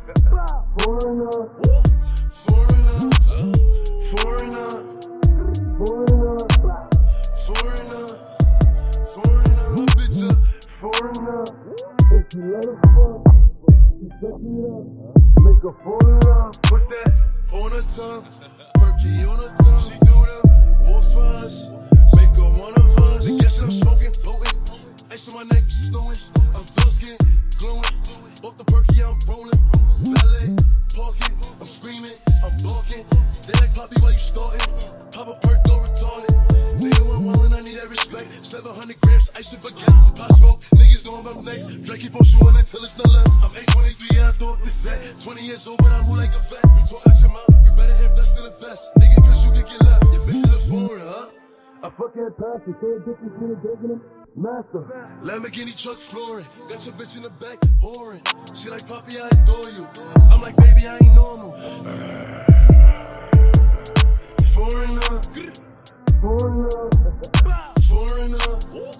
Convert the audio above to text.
Foreigner. If you let her fuck, you suck it up. Make her fall in love. Put that on her tongue. Perky on her tongue. She do the walks for us. Make her one of us. They guessing I'm smoking, floating. Ice on my neck, snowing. I'm dark skin, glowing. Off the perky, I'm rolling. Valet, parking. I'm screaming, I'm barking. They like Poppy while you starting. Pop a perk, go retarded. Nigga, I'm wildin', I need that respect. 700 grams, ice and baguettes. Pop smoke, niggas know I'm up next. Drake keep on shooting until it's no less. I'm 823, yeah, I thought this that. 20 years old, but I move like a vet. You talk out your mouth, you better invest in the best. Nigga, cause you can get left. Your bitch is a foreigner, huh? I fuck that pastor, so it's different between a dick and a master. Lamborghini truck flooring. Got your bitch in the back, whoring. She like, Poppy, I adore you. I'm like, baby, I ain't normal. Foreigner. Foreigner.